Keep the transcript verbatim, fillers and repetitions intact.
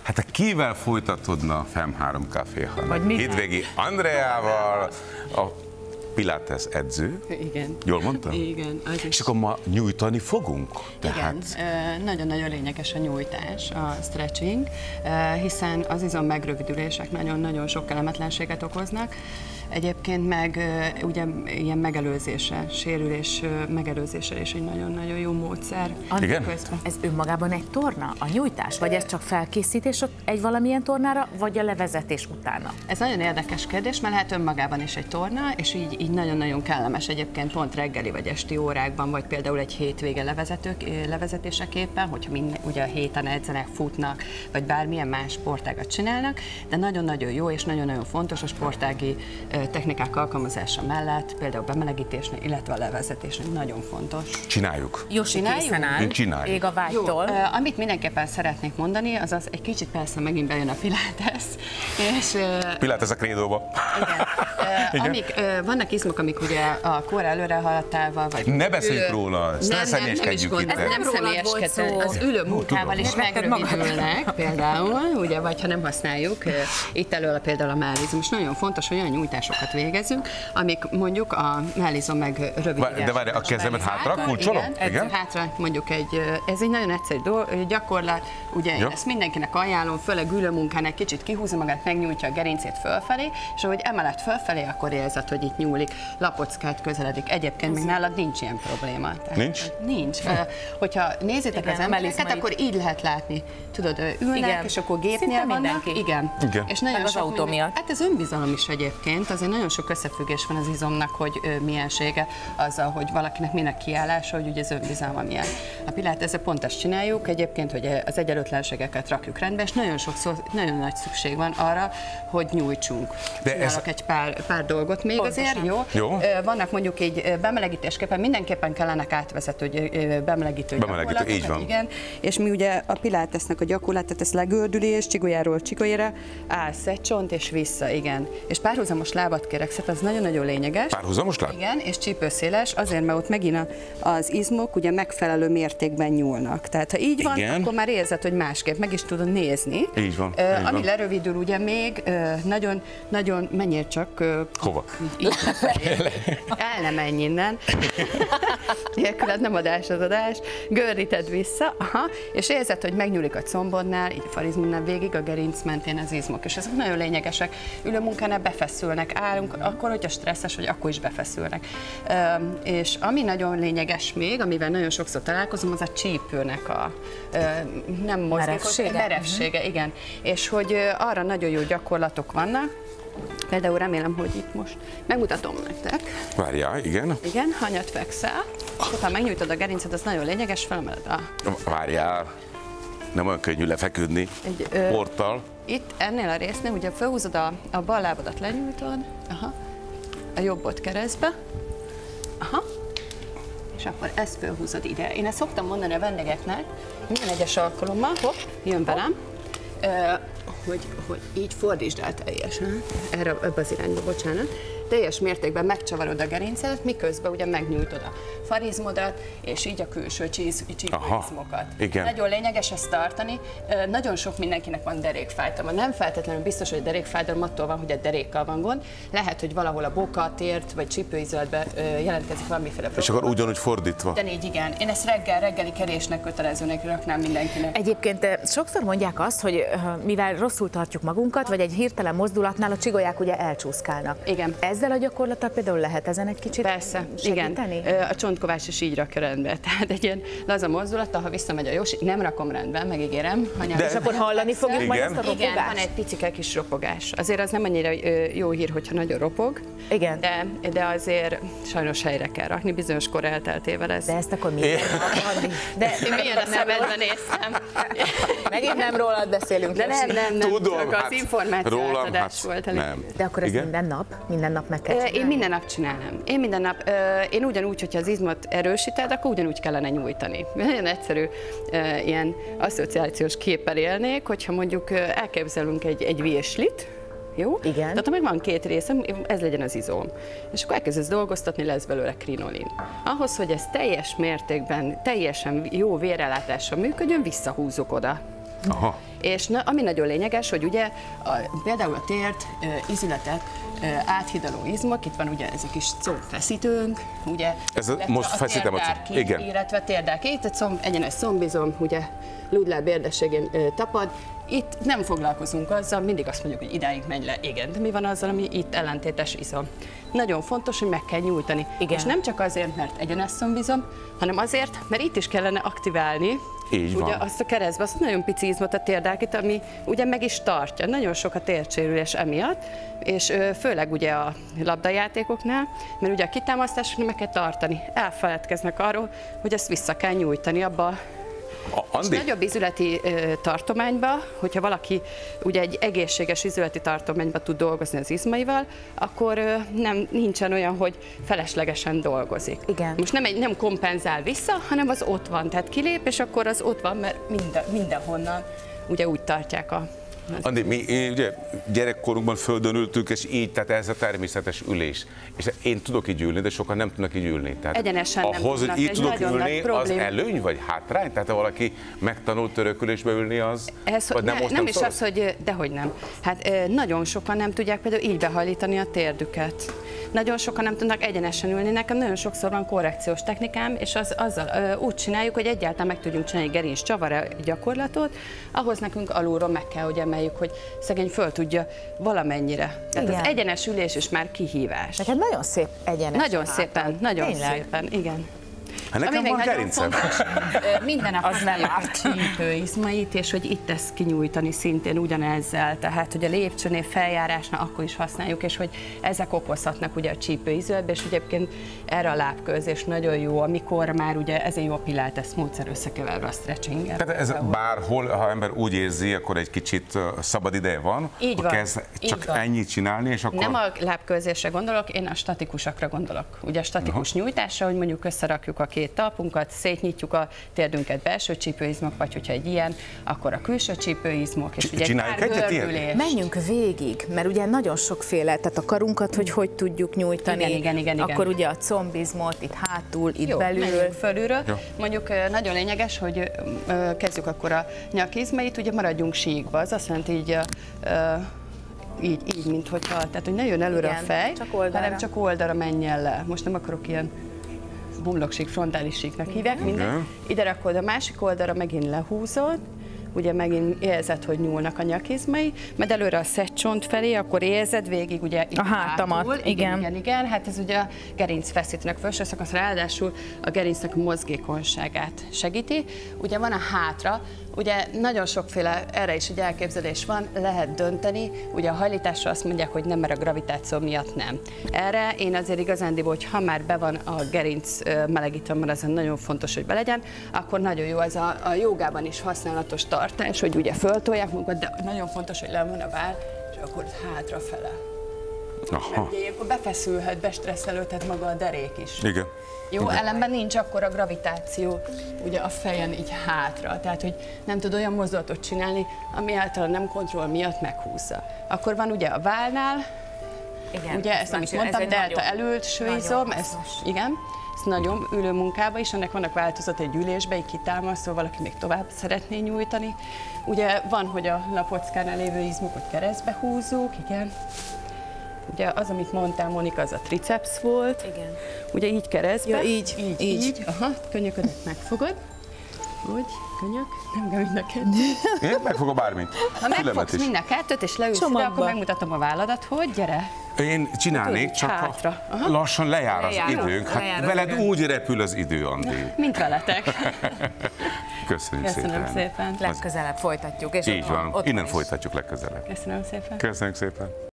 Hát kivel folytatodna a Fem három Café, hanem Hétvégi Andreával, a Pilates edző. Igen. Jól mondtam? Igen. És akkor ma nyújtani fogunk? Tehát... Igen, nagyon-nagyon lényeges a nyújtás, a stretching, hiszen az izom megrövidülések nagyon-nagyon sok kellemetlenséget okoznak. Egyébként meg ugye ilyen megelőzése, sérülés megelőzése is egy nagyon-nagyon jó módszer. Igen? Közben. Ez önmagában egy torna, a nyújtás? Vagy ez csak felkészítés egy valamilyen tornára, vagy a levezetés utána? Ez nagyon érdekes kérdés, mert lehet önmagában is egy torna, és így, így nagyon-nagyon kellemes egyébként pont reggeli vagy esti órákban, vagy például egy hétvége levezetők, levezetéseképpen, hogyha minden, ugye a héten edzenek, futnak, vagy bármilyen más sportágat csinálnak, de nagyon-nagyon jó és nagyon-nagyon fontos a sportági technikák alkalmazása mellett, például bemelegítésnél, illetve a levezetésnél nagyon fontos. Csináljuk. Jósi készen áll, Csináljuk. ég a vágytól. Jó, amit mindenképpen szeretnék mondani, az az, egy kicsit persze megint bejön a Pilates. És, Pilates a krédóba. Igen. Igen. Amik, vannak izmok, amik ugye a kor előre haladtával, vagy... Ne beszéljünk róla, ezt nem, ne személyeskedjünk itt. Ez nem személyeskedő, az ülő munkával is megrövidülnek például, ugye, vagy ha nem használjuk, itt elől például a mellizom, és nagyon fontos, hogy olyan nyújtásokat végezünk, amik mondjuk a mellizom meg rövidítésre. De várj, a kezemet hátra kulcsolom? Igen, igen. Hátra mondjuk egy, ez egy nagyon egyszerű gyakorlat, ugye ja. Ezt mindenkinek ajánlom, főleg ülőmunkán egy kicsit kihúzza magát, megnyújtja a gerincét fölfelé, és ahogy emelet fölfelé, akkor érzed, hogy itt nyúlik, lapockát közeledik. Egyébként még nálad nincs ilyen probléma. Tehát, nincs? Nincs. Uh, hogyha nézitek igen, az embereket, akkor így lehet látni. Tudod, ülnek, igen. És akkor gépnél vannak. Igen. Igen. És nagyon az autó miatt. Hát ez önbizalom is egyébként, azért nagyon sok összefüggés van az izomnak, hogy ö, miensége, azzal, hogy valakinek minek kiállása, hogy ugye az önbizalma milyen. A Pilatesre pont ezt csináljuk egyébként, hogy az egyenlőtlenségeket rakjuk rendbe, és nagyon sokszor, nagyon nagy szükség van arra, hogy nyújtsunk. De Csinálok ez... egy pár, pár dolgot még pontosan. Azért, jó? jó? Vannak mondjuk egy bemelegítésképpen, mindenképpen kellenek átvezető bemelegítő Bemelegítő, így van. Igen, és mi ugye a Pilatesnek a gyakorlatát, ez legördülés, csigolyáról csigolyára, állsz egy csont és vissza, igen. És párhuzamos lábat kérekszet, az nagyon-nagyon lényeges. Párhuzamos láb? Igen, és csípőszéles, azért, mert ott megint az izmok ugye megfelelő mértékben nyúlnak. Tehát ha így van, igen. Akkor már érzed, hogy másképp meg is tudod nézni. Így van. Uh, így ami van. lerövidül ugye még, uh, nagyon, nagyon, menjél csak. Uh, Hova? Így el nem menj innen. Nélküled nem adás az adás. Gördíted vissza, aha, és érzed, hogy megnyúlik a combodnál, így a farizmunknál végig a gerinc mentén az izmok. És ezek nagyon lényegesek. Ülőmunkánál befeszülnek, állunk, akkor, hogyha stresszes vagy, akkor is befeszülnek. Uh, és ami nagyon lényeges még, amivel nagyon sokszor találkozom, az a csípőnek a uh, nem mozgékos, merevsége, uh-huh. Igen. És hogy uh, arra nagyon jó gyakorlatok vannak. Például remélem, hogy itt most megmutatom nektek. Várjál, igen. Igen, hanyat fekszel. És ha megnyújtod a gerincet, az nagyon lényeges, felemeled a... Várjál, nem olyan könnyű lefeküdni egy, ö, porttal. Itt ennél a résznél, ugye felhúzod a, a bal lábadat, lenyújtod, aha, a jobbot keresztbe, aha, és akkor ezt felhúzod ide. Én ezt szoktam mondani a vendégeknek, minden egyes alkalommal, hopp, jön velem, ö, hogy, hogy így fordítsd el teljesen, erre, ebbe az irányba, bocsánat, teljes mértékben megcsavarod a gerincedet, miközben ugye megnyújtod a farizmodat, és így a külső csípőizmokat. Nagyon lényeges ezt tartani. Nagyon sok mindenkinek van derékfájdalma. Nem feltétlenül biztos, hogy a derékfájdalom attól van, hogy a derékkal van gond. Lehet, hogy valahol a boka, tért vagy csípőizületben jelentkezik valamiféle probléma. És akkor ugyanúgy fordítva. De így igen. Én ezt reggel, reggeli kerésnek, kötelezőnek raknám mindenkinek. Egyébként sokszor mondják azt, hogy mivel rosszul tartjuk magunkat, vagy egy hirtelen mozdulatnál a csigolyák ugye elcsúszkálnak. Igen. Ezzel a gyakorlattal például lehet ezen egy kicsit Persze, segíteni? Igen. A csontkovás is így rakja rendbe. Tehát egy ilyen laza mozdulattal, ha visszamegy a Jósi, nem rakom rendben, megígérem. De, és akkor hallani fogjuk igen. majd ezt a ropogást? Igen, van egy picike kis ropogás. Azért az nem annyira jó hír, hogyha nagyon ropog. Igen. De, de azért sajnos helyre kell rakni, bizonyos kor elteltével ez. De ezt akkor miért adni? De milyen a szemedben néztem. Megint nem rólad beszélünk. De nem, nem, nem. Tudom, csak hát az információ átadás hát volt. Nem. De akkor ez igen? minden nap? Minden nap meg kell csinálni? Én minden nap csinálom. Én minden nap, én ugyanúgy, hogyha az izmot erősíted, akkor ugyanúgy kellene nyújtani. Nagyon egyszerű ilyen asszociációs képpel élnék, hogyha mondjuk elképzelünk egy, egy vieslit, jó? Igen. Tehát ha meg van két részem, ez legyen az izom. És akkor elkezdesz dolgoztatni, lesz belőle krinolin. Ahhoz, hogy ez teljes mértékben, teljesen jó vérellátással működjön, visszahúzok oda. Aha. És na, ami nagyon lényeges, hogy ugye a, például a tért, ö, izületet ö, áthidaló izmok, itt van ugye ez a kis combfeszítőnk, ugye, ez a, most a feszítem a térdárki, igen. illetve térdárki, itt a comb, egyenes combizom, ugye lúdláb érdességén ö, tapad. Itt nem foglalkozunk azzal, mindig azt mondjuk, hogy idáig menj le, igen, de mi van azzal, ami itt ellentétes izom? Nagyon fontos, hogy meg kell nyújtani. Igen. És nem csak azért, mert egyenes combizom, hanem azért, mert itt is kellene aktiválni így ugye van. azt a keresztbe, azt a nagyon pici izmot, a térdárkit, ami ugye meg is tartja. Nagyon sok a térsérülés emiatt, és ö, főleg ugye a labdajátékoknál, mert ugye a kitámasztásoknak meg kell tartani. Elfeledkeznek arról, hogy ezt vissza kell nyújtani abba. És nagyobb izületi ö, tartományba, hogyha valaki ugye egy egészséges izületi tartományba tud dolgozni az izmaival, akkor ö, nem, nincsen olyan, hogy feleslegesen dolgozik. Igen. Most nem, egy, nem kompenzál vissza, hanem az ott van, tehát kilép, és akkor az ott van, mert minden, mindenhonnan ugye úgy tartják a... Andi, mi ugye gyerekkorunkban földön ültünk, és így, tehát ez a természetes ülés. És én tudok így ülni, de sokan nem tudnak így ülni. Tehát egyenesen nem ahhoz, tudnak, hogy így egy tudok nagyon ülni, nagy az probléma. előny vagy hátrány? Tehát ha valaki megtanult törökülésbe ülni, az... Ez, vagy nem, ne, most nem, nem is szól? az, hogy dehogy nem. Hát nagyon sokan nem tudják például így behajlítani a térdüket. Nagyon sokan nem tudnak egyenesen ülni. Nekem nagyon sokszor van korrekciós technikám, és az, azzal úgy csináljuk, hogy egyáltalán meg tudjunk csinálni gerinc csavar gyakorlatot, ahhoz nekünk alulról meg kell, hogy emeljük, hogy szegény föl tudja valamennyire. Tehát igen. az egyenes ülés is már kihívás. Neked nagyon szép egyenes. Nagyon szépen, nagyon Tényleg? szépen, igen. Hát nekem Ami van még nagyon gerincem. fontos, ö, minden nap Az nem használjuk a csípőizmait, és hogy itt ezt kinyújtani szintén ugyanezzel, tehát hogy a lépcsőnél feljárásnál akkor is használjuk, és hogy ezek okozhatnak ugye a csípőizületbe, és ugye egyébként erre a lábkőzés nagyon jó, amikor már ugye ezért jó a pilates módszer összekeverve a stretching-el. Tehát ez bárhol, ha ember úgy érzi, akkor egy kicsit szabad ideje van, Így van, kezd csak így van. ennyit csinálni, és akkor... Nem a lábkőzésre gondolok, én a statikusakra gondolok. Ugye a statikus uh-huh. nyújtásra, hogy mondjuk összerakjuk a két talpunkat, szétnyitjuk a térdünket, belső csípőizmok, vagy hogyha egy ilyen, akkor a külső csípőizmok, és ugye Csináljuk egy egyet görbülés. ilyet? Menjünk végig, mert ugye nagyon sokféle, tehát a karunkat, hogy hogy tudjuk nyújtani, Igen, igen, igen, igen. akkor ugye a combizmot, itt hátul, itt Jó, belül. menjünk fölülről. Jó. Mondjuk nagyon lényeges, hogy ö, kezdjük akkor a nyakizmait, ugye maradjunk síkba, az azt jelenti így, ö, így, így, mint hogyha, tehát hogy ne jön előre Igen, a fej, csak oldalra. hanem csak oldalra menjen le. Most nem akarok ilyen homloksík, frontális síknak hívják, minden. Ide rakod, a másik oldalra megint lehúzod, ugye megint érzed, hogy nyúlnak a nyakizmai, mert előre a szedcsont felé, akkor érzed végig ugye itt A hátamat, hátul. igen. igen. Igen, igen, hát ez ugye a gerinc feszítőnek felső szakasz, ráadásul a gerincnek a mozgékonyságát segíti. Ugye van a hátra, ugye nagyon sokféle erre is egy elképzelés van, lehet dönteni, ugye a hajlításra azt mondják, hogy nem, mert a gravitáció miatt nem. Erre én azért igazándiból, hogy ha már be van a gerinc melegítve, mert az nagyon fontos, hogy be legyen, akkor nagyon jó ez a, a jogában is használatos tartás, hogy ugye föltolják magukat, de nagyon fontos, hogy le van a váll, és akkor hátrafele. Aha. Ugye ilyenkor befeszülhet, bestresszelődhet maga a derék is. Igen. Jó, Igen. ellenben nincs akkor a gravitáció ugye a fejen így hátra, tehát hogy nem tud olyan mozdulatot csinálni, ami általán nem kontroll miatt meghúzza. Akkor van ugye a vállnál, Igen, ugye ezt, amit mondtam, delta elült sőizom, ez, igen, ez nagyon ülő munkába is, ennek vannak változat egy ülésbe, egy kitámasztó, valaki még tovább szeretné nyújtani. Ugye van, hogy a lapockánál lévő izmokat keresztbe húzzuk, igen. Ugye az, amit mondtál, Monika, az a triceps volt. Igen. Ugye így keresztbe. Ja, így, így. így. így. Aha, könyöködet megfogod. Úgy, könyök, nem kell mind a kettőt. Én megfogom bármit. Ha Fülemet megfogsz is. mind a kettőt, és leülsz ide, Csomagba. akkor megmutatom a válladat, hogy gyere. Én csinálnék, Úgy, csak hátra. ha Aha. lassan lejár az Lejár. időnk. Hát Lejár az veled időnk. úgy repül az idő, Andi. Mint veletek. Köszönjük Köszönöm szépen. szépen. Legközelebb folytatjuk. És Így ott- van, ott innen is. folytatjuk legközelebb. Köszönöm szépen. Köszönjük szépen.